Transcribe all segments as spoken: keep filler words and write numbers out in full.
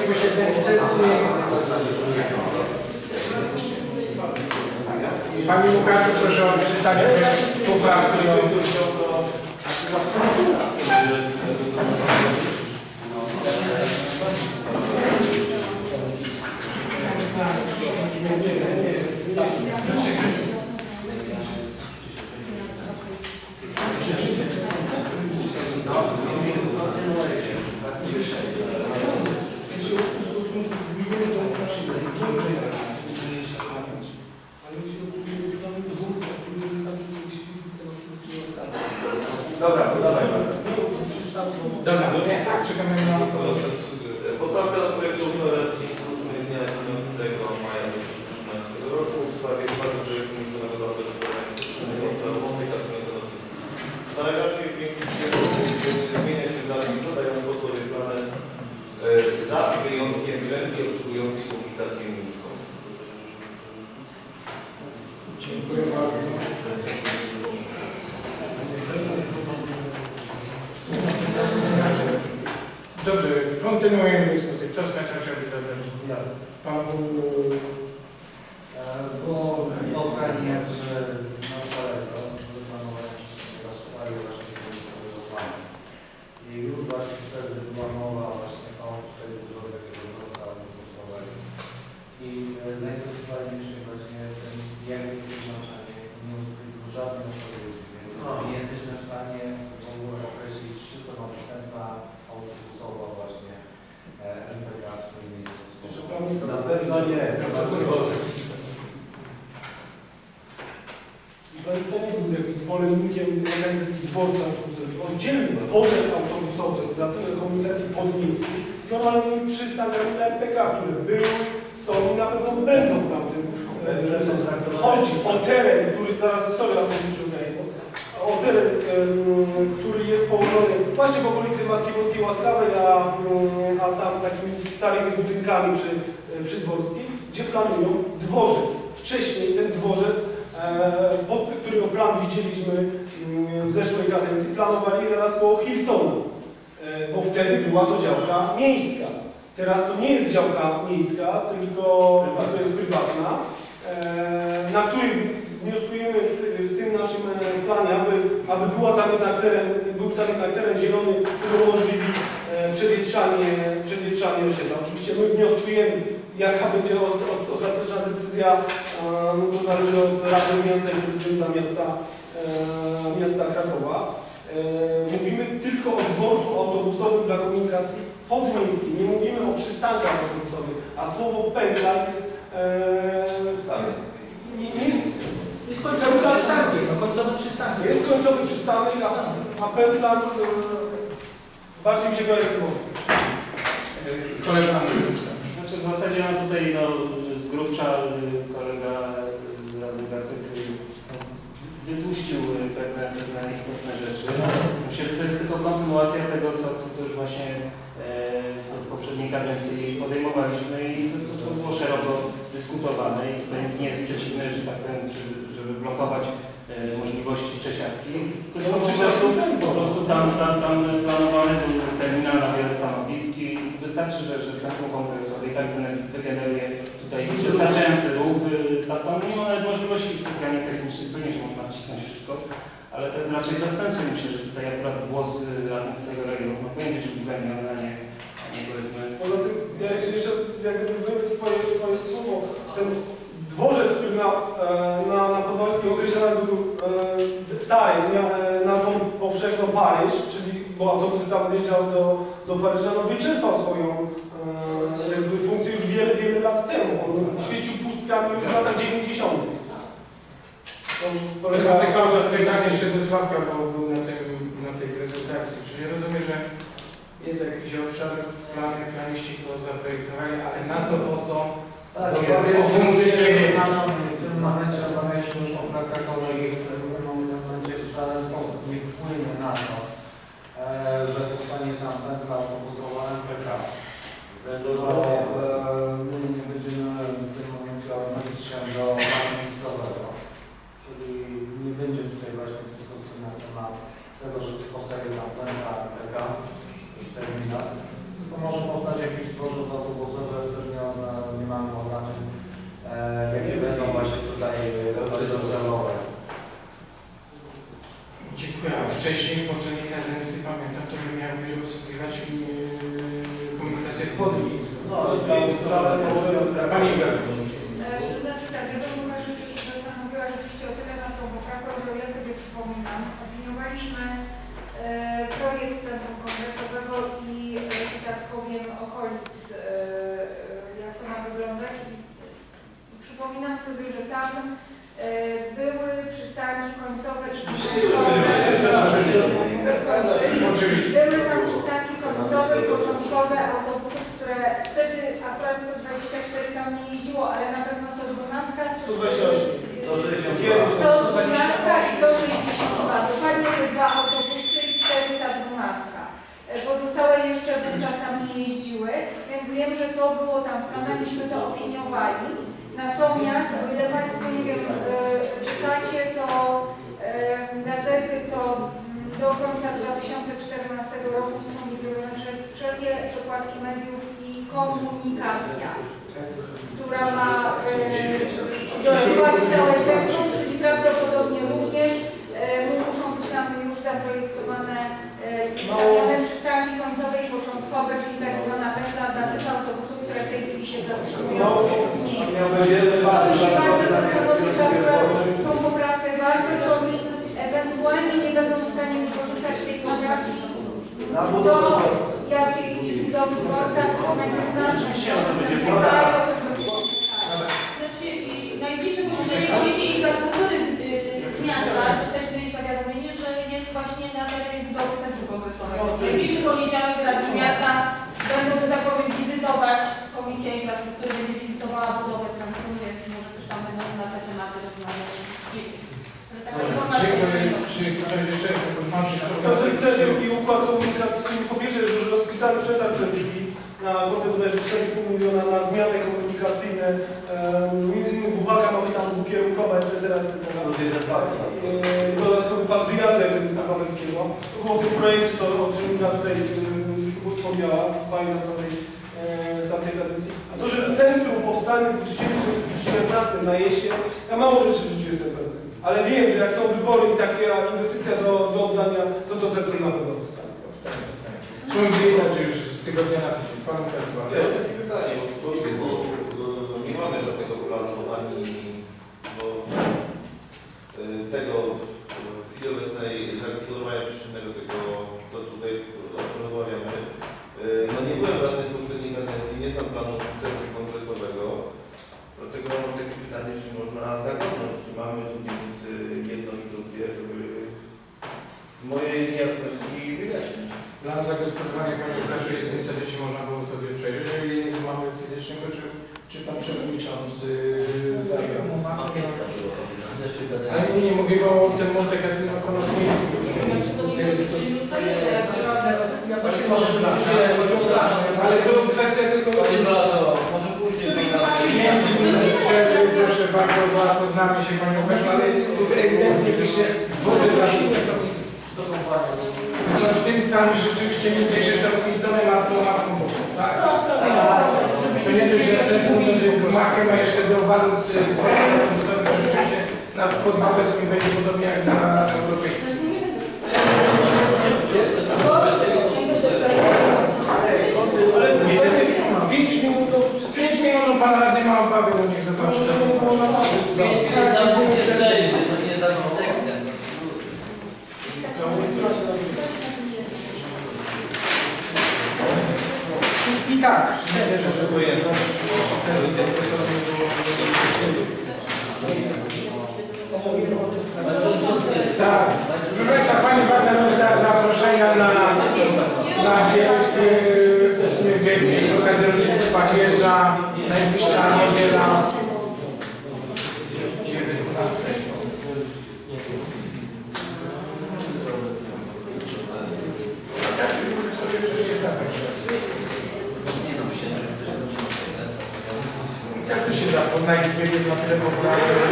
posiedzeniu sesji. Panie Łukaszu, proszę o czytanie poprawki. Dobra, dawaj. Dobra, nie, tak, czekamy na to. Poprawka do projektu uchwały z dnia dziewiątego maja dwa tysiące trzynastego roku w sprawie ustawy projektu miejscowego autoryzacyjnego komunikacyjnego lotniska. W paragrafie pięćdziesiątym zmienia się dalej i dodają posłowie plany za wyjątkiem klęski obsługujących komunikację miejską. Dziękuję bardzo. Dobrze, kontynuujemy dyskusję. Kto z Państwa chciałby zabrać? Pan Było spotkanie z Marszałego, wyplanowanie w sprawie właśnie tego planu. I już właśnie wtedy była mowa właśnie o tej budowie tego dworca autobusowego. I zainteresowaliśmy się właśnie tym, jakie jest znaczenie. Nie uzyskaliśmy żadnej odpowiedzi, więc nie jesteśmy w stanie w ogóle określić, czy to ma dostępna autobusowa właśnie M P K w tym miejscu. Na pewno nie. Państwo nie był jakimś zwolennikiem organizacji dworca autobusowego. Oddzielny dworzec autobusowy dla telekomunikacji podmiejskiej z normalnymi przystankami na M P K, które były, są i na pewno będą w tamtym. Chodzi o teren, który teraz sobie na to muszę daje, o teren, który jest położony właśnie w okolicy Matki Boskiej Łaskawej, a, a tam takimi starymi budynkami przy, przy Dworskiej, gdzie planują dworzec. Wcześniej ten dworzec, pod którego plan widzieliśmy w zeszłej kadencji, planowali zaraz koło Hiltona, bo wtedy była to działka miejska. Teraz to nie jest działka miejska, tylko, tylko jest prywatna, na której wnioskujemy w, ty, w tym naszym planie, aby, aby była tam jednak teren, był tam jednak teren zielony, który umożliwi przewietrzanie, przewietrzanie osiedla. Oczywiście my wnioskujemy, jaka będzie os, o, ostateczna decyzja, no to zależy od Rady Miasta i Prezydenta Miasta, miasta Krakowa. Mówimy tylko o dworcu autobusowym dla komunikacji podmiejskiej, nie mówimy o przystankach autobusowych, a słowo pętla jest, jest, nie, nie jest, jest końcowy przystanek, no końcowy przystanek. Jest końcowy przystanek, a, a pętla e, bardziej mi się kojarzy z dworcem. Kolega Znaczy w zasadzie no tutaj no, z grubsza kolega z Rady Gacek wypuścił pewne, pewne istotne rzeczy. Myślę, że to jest tylko kontynuacja tego, co, co, co już właśnie e, w, w poprzedniej kadencji podejmowaliśmy i co, co, co było szeroko dyskutowane i tutaj nie jest przeciwne, że tak powiem, żeby, żeby blokować e, możliwości przesiadki. Tylko po prostu, po prostu tam, tam, tam planowany był terminal na wiele stanowisk i wystarczy, że, że Centrum Kongresowe i tak wygeneruje tutaj wystarczający ruch. Tam nie ma nawet możliwości specjalnie technicznych, pewnie się można wcisnąć wszystko, ale to jest raczej bez sensu. Myślę, że tutaj akurat głos radnych z tego regionu no, powinien być uwzględniony, a nie, a nie powiedzmy... Poza tym, ja jeszcze jakby wyjdę twoje, twoje słowo, ten dworzec, który na, na, na Podwalskiej określony był e, stary, miał e, nazwą powszechną Paryż, czyli bo autobusy tam dojeżdżały do, do Paryża, no wyczerpał swoją e, jakby funkcję już wiele, wiele lat temu. On świecił pustkami już w latach dziewięćdziesiątych. Kolega Tychowicz, pytanie jeszcze do Sławka, bo był na, tym, na tej prezentacji. Czyli rozumiem, że jest jakiś obszar w planie, planiści go zaprojektowali, ale na co, po co? Tak, bo jest, jest, funkcję nie wiem. W tym momencie rozmawialiśmy już o plakach kolei, no w zasadzie w żaden sposób nie wpłynie na to, e, że powstanie tam pętla autobusowa M P K. Dlatego e, my nie będziemy w tym momencie odnosić się do planu miejscowego. Czyli nie będzie tutaj właśnie dyskusji na temat tego, że powstaje tam pętla M P K, już terminal. To może powstać jakiś dworzec autobusowy wcześniej, w poprzedniej kadencji, pamiętam, to by miało być obsługiwać yy, komunikację podmiejską. No, ale tam sprawę Pani Gardowski. To znaczy tak, ja bym chyba rzeczy się zastanowiła rzeczywiście o tyle nad tą poprawką, że ja sobie przypominam, opiniowaliśmy e, projekt Centrum Kongresowego i, e, że tak powiem, okolic, e, jak to ma wyglądać i, i przypominam sobie, że tam e, były przystanki końcowe i Oczywiście. były tam przystanki końcowe i początkowe autobusów, które wtedy akurat sto dwadzieścia cztery tam nie jeździło, ale na pewno sto dwanaście, sto dwadzieścia osiem. sto dwanaście i sto sześćdziesiąt dwa. Dokładnie te dwa autobusy i czterysta dwanaście. Pozostałe jeszcze wówczas tam nie jeździły, więc wiem, że to było tam w planach, myśmy to opiniowali. Natomiast, o ile Państwo, nie wiem, e, czytacie, to e, gazety to do końca dwa tysiące czternastego roku muszą być zrobione przez wszelkie przekładki mediów i komunikacja, która ma dobywać całe centrum, czyli prawdopodobnie również e, muszą być tam już zaprojektowane stawiane przystanki końcowe i początkowe, czyli tak zwana pętla dla tych autobusów, które w tej chwili się zatrzymują w miejscu. To się warto zastanowić, czy akurat tą poprawkę bardzo, czy oni ewentualnie nie będą w stanie wykorzystać tej poprawki do jakiejś budowy dworca, bo najpierw nas wydaje o tym, by było. Znaczy, najbliższe posiedzenie Komisji Infrastruktury z miasta jesteśmy zawiadomieni, że jest właśnie na terenie budowy Centrum Kongresowego. W najbliższy poniedziałek radni miasta będą, że tak powiem, wizytować. Komisja Infrastruktury będzie wizytowała budowę centrum, więc może też tam będą na te tematy rozmawiać. Taka informacja jest. Czy ktoś jeszcze mam Koncepcja i układ komunikacyjny, po pierwsze już rozpisany przetarg przez I P I na kwotę bodajże cztery i pół miliona na zmiany komunikacyjne, um, między innymi buchaga ma być tam dwukierunkowa, et cetera, et cetera. Dodatkowy pas wyjazdu jak Pawełskiego. To było w tym projekcie, to o czym Inga tutaj już wspomniała, pani na tej z tamtej kadencji. A to, że centrum powstanie w dwa tysiące czternastym na jesień, ja mało rzeczy w życiu jestem pewny. Ale wiem, że jak są wybory i taka inwestycja do, do oddania, to to centrum na pewno powstanie. Powstanie, powstanie. Trzeba wyjechać już z tygodnia na tydzień. Panu Pedro. Ja mam takie pytanie, bo, bo, bo nie mamy żadnego planu ani bo, tego w chwili obecnej zagospodarowania przestrzennego tego, co tutaj o czym rozmawiamy. No nie byłem radnym w poprzedniej kadencji, nie znam planu Centrum Kongresowego. Dlatego mam takie pytanie, czy można zagadnąć, czy mamy tu dzielnicy jedną i drugie, żeby mojej niejasności wyjaśnić. Plan zagospodarowania Pani Plaży jest w internecie, można było sobie przejrzeć. Jeżeli jest mamy fizycznego, czy, czy Pan Przewodniczący zdarzył? Ale nie, nie mówimy o tym Monte Cassino Konopnickim. Ale to kwestia tylko... Pięć minut przerwy, proszę bardzo, zapoznamy się Panią Plażą, ale ewidentnie byście Boże zabiły sobie. No w tym tam rzeczywiście nie wierzę, że to ma to matką Bogą, tak? To nie dość, że centrum będzie gmachem, a jeszcze do walut rzeczywiście na podmałeckim będzie podobnie jak na europejskim. Pięć minut, pięć minut Pan Rady ma obawy, bo niech zobaczy. I tak, tak. Proszę Państwa, Pani Wanda rozda zaproszenia na na ósmy kwietnia z okazji rocznicy papieża, najbliższa niedziela. Jak się zapoznać, że jest na tyle popularny, że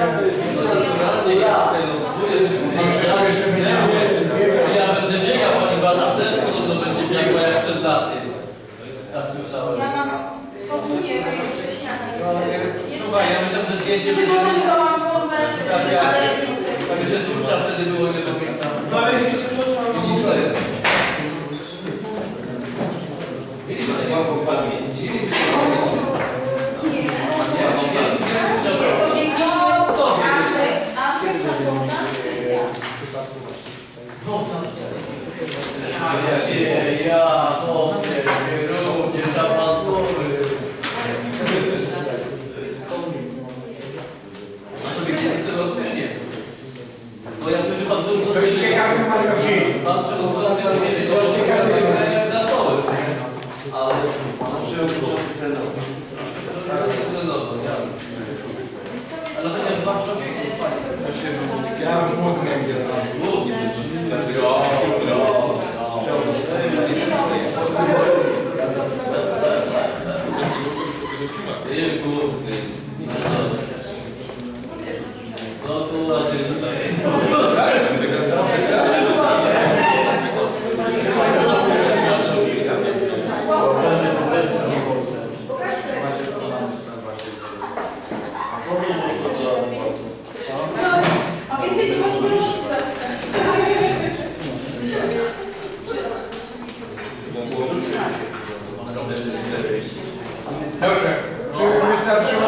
tak jeszcze będziemy. Ja będę biegał, Pani Wanda też podobno będzie biegła jak przed laty. Ja słyszałem. Ja mam opinię, już wcześniaka. Słuchaj, ja myślałem, że zdjęcie... Przygotowywałam formę, ale niestety. Tak, że Turcza wtedy było nie do pamiętania. Znaleźliście słabą pamięć. Nie, ja, chłopie, również za pazury. A to wiecie, w tym roku czy nie? Bo jak będzie pan To jest przewodniczący... ciekawy Mariusz. Pan przewodniczący nie wie, że to jest ciekawe na stole. Ale... Pan przewodniczący trenowy. Trenowo, jasne. Ale chociaż dwa przewodniczące, panie. Ja głównie wiem. Głównie będzie. Ja, Nie, głównie. No to raczej A więcej nie możemy rozstać. Dobrze, czy wystarczyło?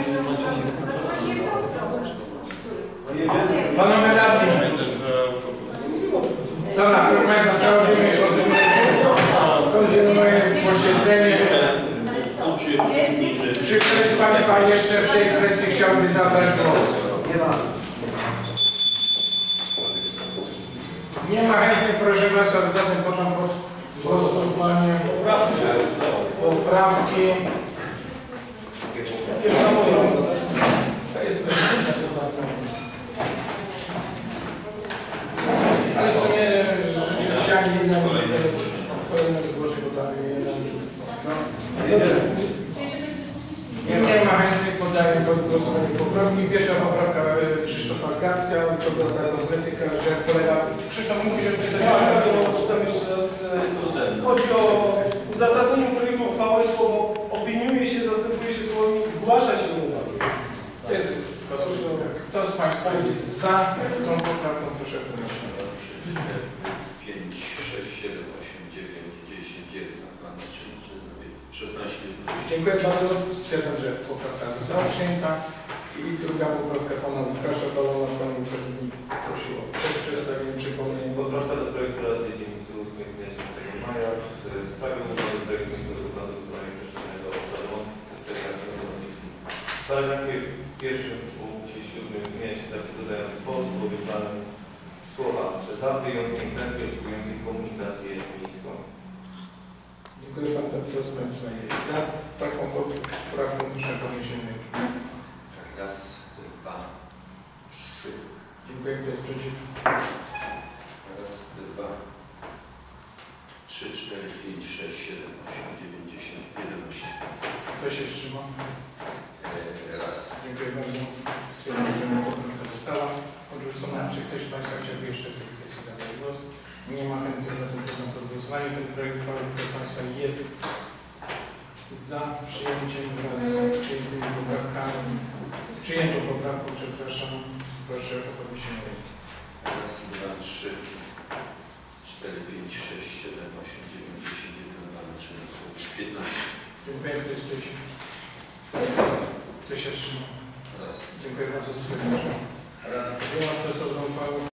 Panowie radni. Dobra, proszę Państwa, przechodzimy, kontynuujemy, kontynuujemy posiedzenie. Czy ktoś z Państwa jeszcze w tej kwestii chciałby zabrać głos? Nie ma. Nie ma chętnych, proszę Państwa, zatem potem głosowanie. Poprawki. Pierwsza moja. To jest ale w sumie rzeczywiście ani jedna kolejne zgłoszę, bo tam jeden. Dobrze. Nie ma chętnych, poddaję pod głosowanie poprawki. Pierwsza poprawka e, Krzysztofa Gacka, to była ta kosmetyka, że polega... Krzysztof mówi, że czytać... Tak, to czytam jeszcze raz. Chodzi o uzasadnieniu projektu uchwały słowo opiniuje się, zastępuje się słowami zgłasza się do uwagi. To jest kosmetyka. Kto z Państwa jest za tą poprawką, proszę podnieść. pięć, sześć, siedem, osiem, dziewięć, dziesięć, jedenaście, dwanaście, szesnaście. Dziękuję bardzo. Stwierdzam, że poprawka została przyjęta. I druga poprawka pana Łukasza Balona, pan Łukasz prosił o też przedstawienie przypomnienia. Poprawka do projektu Rady Dzielnicy ósmej z dnia dziesiątego maja w sprawie umowy projektu miejscowego planu wykonania przestrzennego obszaru rekreacyjnego lotniska. W paragrafie pierwszym punkcie siódmym zmienia się tak, dodając po słowie planem słowa za wyjątkiem prędkości obsługującej komunikację miejską. Dziękuję bardzo. Kto z Państwa jest za taką poprawką? Proszę o podniesienie. Raz, dwa, trzy. Dziękuję. Kto jest przeciw? Raz, dwa, trzy, cztery, pięć, sześć, siedem, osiem, dziewięć, dziesięć, jedenaście. Kto się wstrzymał? Raz. Dziękuję bardzo. Stwierdzam, że poprawka została odrzucona. Czy ktoś z Państwa chciałby jeszcze w tej kwestii zabrać głos? Nie ma chętnych, za tym poddam pod głosowanie. Ten projekt uchwały, kto z Państwa jest za przyjęciem wraz z przyjętymi poprawkami, przyjętą poprawką, przepraszam, proszę o podniesienie ręki. Raz, dwa, trzy, cztery, pięć, sześć, siedem, osiem, dziewięć, dziesięć, jedenaście, dwanaście, piętnaście. Dziękuję. Kto jest przeciw? Kto się wstrzymał? Raz. Dziękuję bardzo za swoje Rada podjęła stosowne